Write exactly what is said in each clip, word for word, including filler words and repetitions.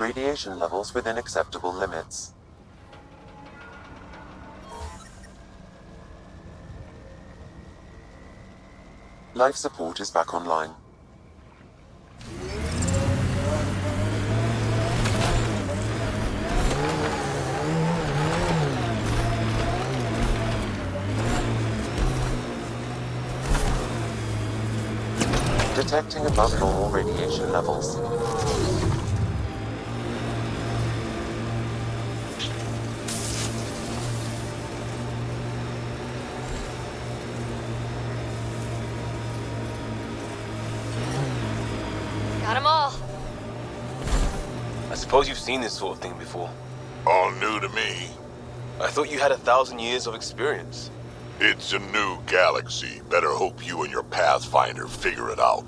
Radiation levels within acceptable limits. Life support is back online. Detecting above normal radiation levels. Got 'em all. I suppose you've seen this sort of thing before. All new to me. I thought you had a thousand years of experience. It's a new galaxy. Better hope you and your Pathfinder figure it out.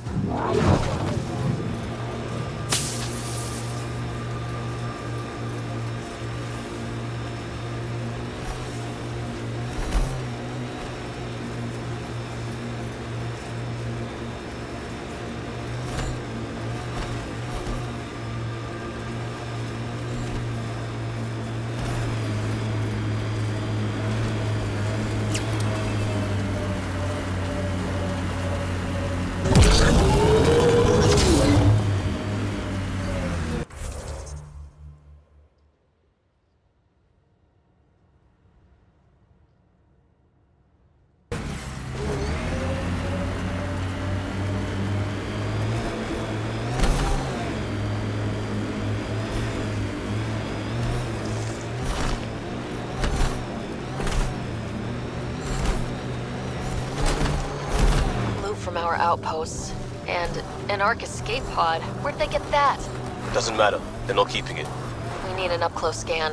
From our outposts. And an Ark escape pod. Where'd they get that? Doesn't matter. They're not keeping it. We need an up-close scan.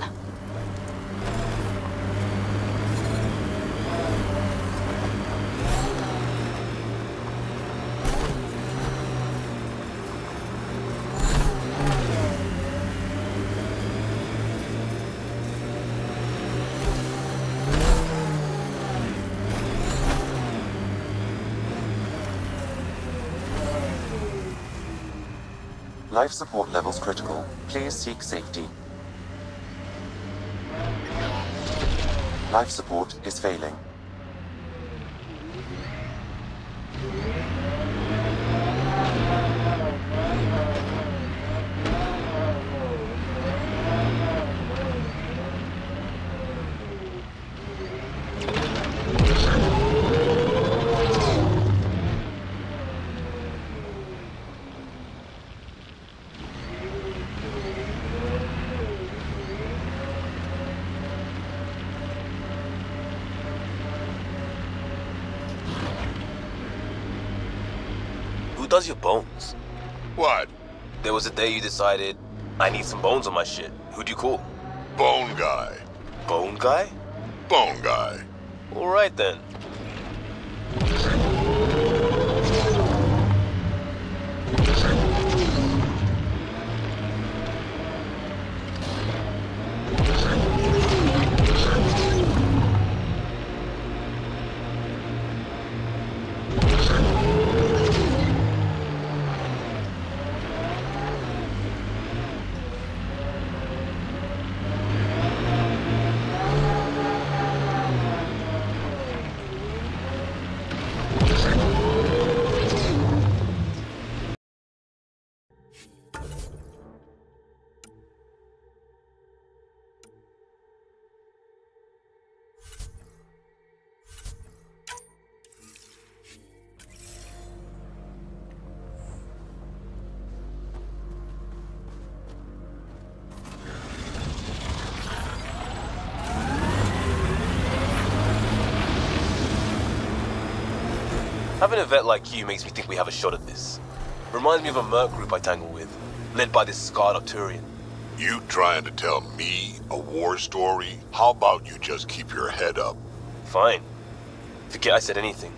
Life support levels critical. Please seek safety. Life support is failing. Who does your bones? What? There was a day you decided, I need some bones on my shit. Who'd you call? Bone guy. Bone guy? Bone guy. Alright then. Having a vet like you makes me think we have a shot at this. Reminds me of a merc group I tangle with, led by this scarred Arcturian. You trying to tell me a war story? How about you just keep your head up? Fine. Forget I said anything.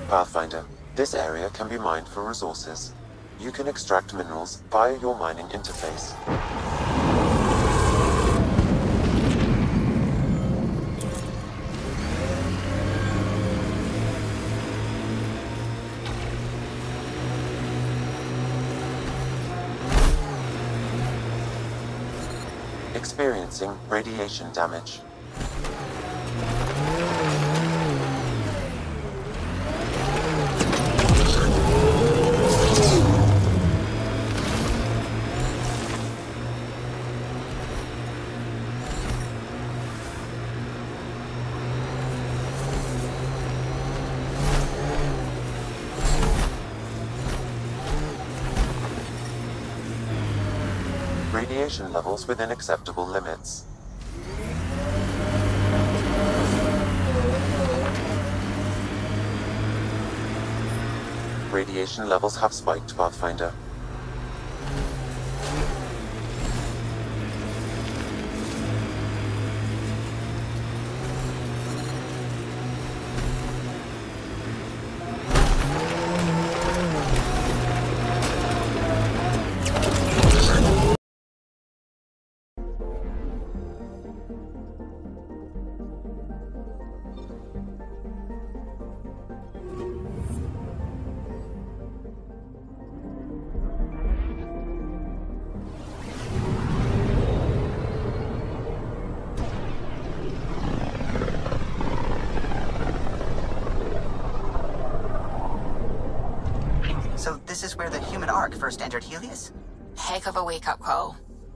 Pathfinder, this area can be mined for resources. You can extract minerals via your mining interface. Experiencing radiation damage. Radiation levels within acceptable limits. Radiation levels have spiked, Pathfinder. So this is where the human Ark first entered Helios? Heck of a wake-up call.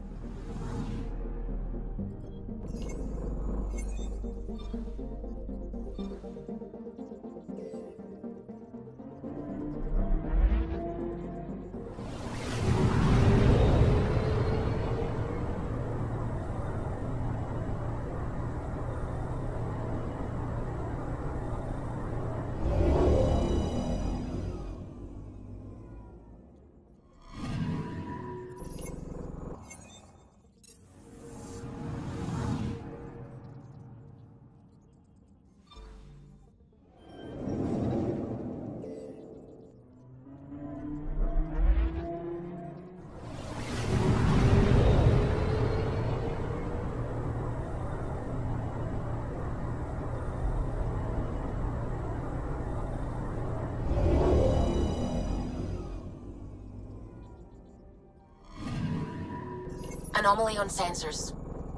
Anomaly on sensors.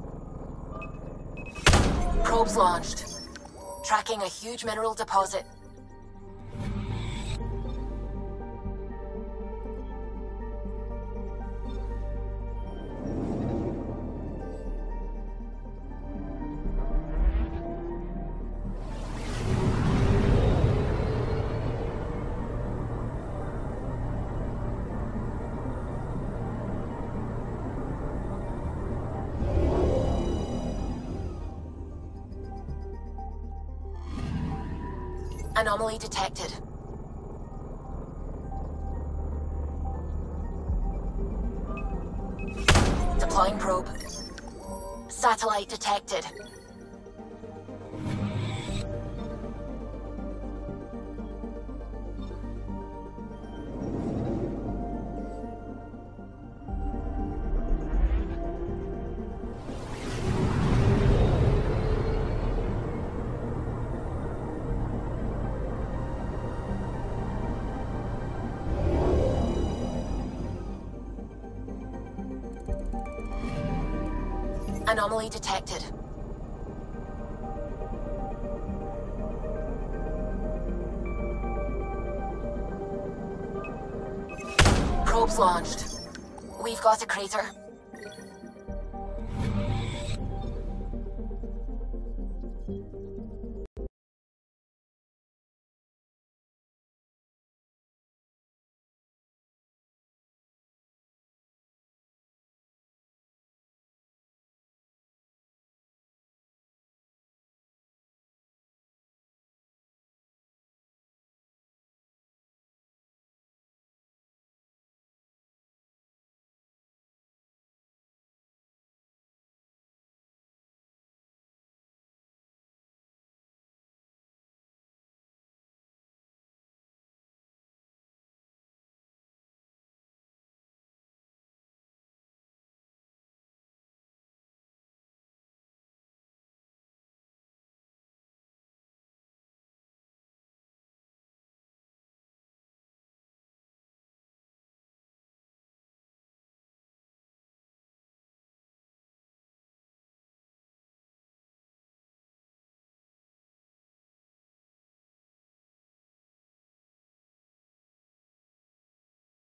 Probes launched. Tracking a huge mineral deposit. Anomaly detected. Deploying probe. Satellite detected. Anomaly detected. Probes launched. We've got a crater.